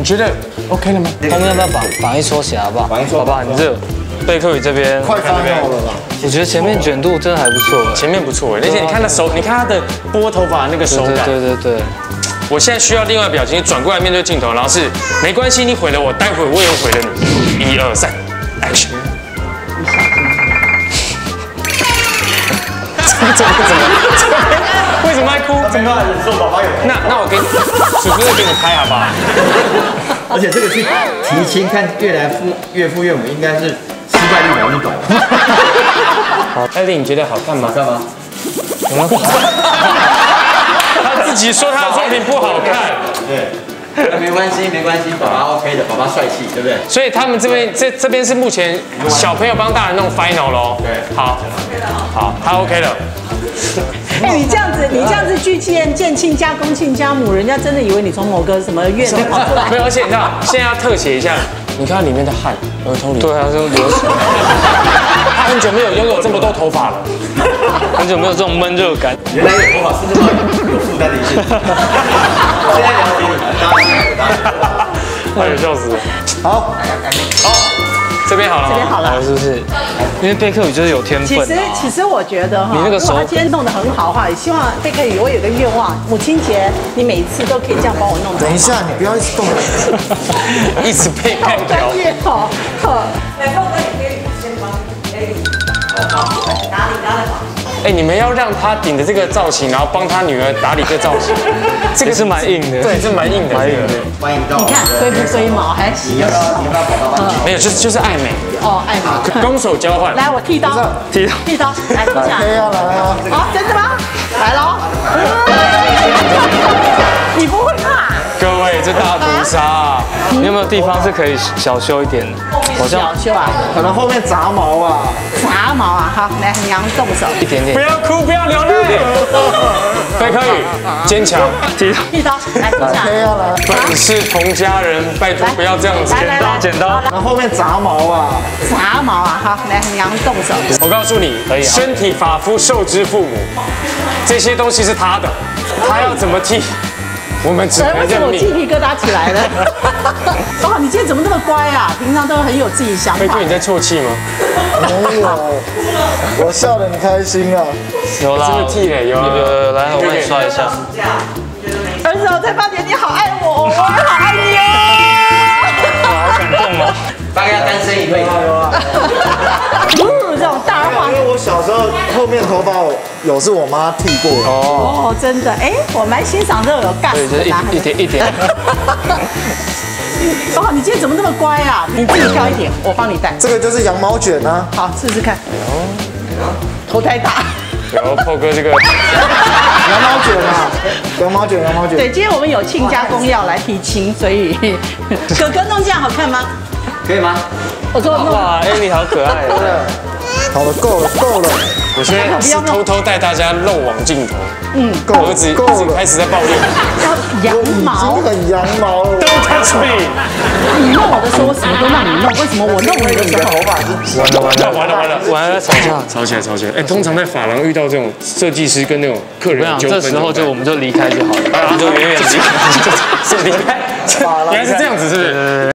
觉得 OK 了吗？ 后面要不要绑一撮霞，好不好？ 绑一撮， 好不好？很热。贝克宇这边快翻好了吧？ 我觉得前面卷度真的还不错， 前面不错而且你看他手，你看他的拨头发那个手感。 对。 我现在需要另外表情，转过来面对镜头，然后是没关系，你毁了我，待会我也毁了你。1、2、3 ，Action！ 怎么？为什么爱哭？ 怎么忍受宝宝有？ 那我给叔叔再给你拍好不好？ 而且这个去提亲看岳父岳母，应该是失败率100%。 好，艾丽，你觉得好看吗？ 干嘛？ 他自己说他的作品不好看。 对，没关系，爸爸 OK 的，爸爸帅气，对不对？ 所以他们这边是目前小朋友帮大人弄 final 咯。 对， 好，他 OK 了。 哎，你这样子去见亲家公亲家母，人家真的以为你从某个什么院跑出来。 没有，而且你知道，现在要特写一下，你看到里面的汗，额头里。 对啊，就流水。 他很久没有拥有这么多头发了， 很久没有这种闷热感。 原来有头发是这么有负担的一件事。现在了解你了， 哎呦，笑死了。 好， 这边好了， 这边好了， 是不是？因为贝克宇就是有天分。 其实我觉得哈， 你那个手如果他今天弄得很好的话，也希望贝克宇，我有个愿望，母亲节你每一次都可以这样帮我弄。 等一下，你不要一直动。 一直被干掉。 专业哦， 来，凤哥，你可以先帮 A。好，哪里再绑？ 哎，你们要让他顶着这个造型，然后帮他女儿打理这个造型， 这个是蛮硬的。 对，这蛮硬的， 蛮硬的。 欢迎到。 你看龟不龟毛，还洗你要跑到班级。 没有，就是爱美， 哦，爱美。 攻守交换。 来，我剃刀，剃刀，来，坐下。 来啊！ 啊，真的吗？来喽！你不会怕？ 各位，这大屠杀， 你有没有地方是可以小修一点的？好像小修啊， 可能后面杂毛啊。 杂毛啊，好，来，娘动手。 一点点不。要哭，不要流泪。贝克宇，坚强。 剃刀，来，坐下。 本是同家人，拜托不要这样子。 剪刀。 然后后面杂毛啊。 杂毛啊，好，来，娘动手。 我告诉你，身体发肤受之父母，这些东西是他的，他要怎么剃，我们只能为什么认命。 我鸡皮疙瘩起来了？哇，你今天怎么那么乖啊？平常都很有自己想法贝克，。你在啜泣吗？ 没有，我笑得很开心啊。 有啦， 真的剃了，有有，来，我帮你刷一下。 儿子，我在发觉你好爱我，我也好爱你哦。 好感动哦。 大概要单身一辈子。 这种大话因为我小时候后面头发有是我妈剃过的。 哦，真的，哎，我蛮欣赏这种有干对，就是的男孩。 一点。 哦，你今天怎么那么乖啊？你自己挑一点，我帮你戴。 这个就是羊毛卷啊。 好，试试看。头太大。 有破哥这个羊毛卷啊，羊毛卷。 对，今天我们有亲家公要来提亲，所以哥哥弄这样好看吗？ 可以吗？ 我说弄。 哇，艾米好可爱哦。 好了，够了。 我现在是偷偷带大家漏网镜头。 够了儿子够了开始在抱怨。 要羊毛已经，很羊毛了。 Don't touch me！ 你弄我的时候，我什么都让你弄，为什么我弄你的时候？ 头发是完了，吵架。 吵起来！哎，通常在发廊遇到这种设计师跟那种客人我想纠纷， 这时候我们就离开就好了，我们就远远离开。 是离开，原来是这样子，是不是？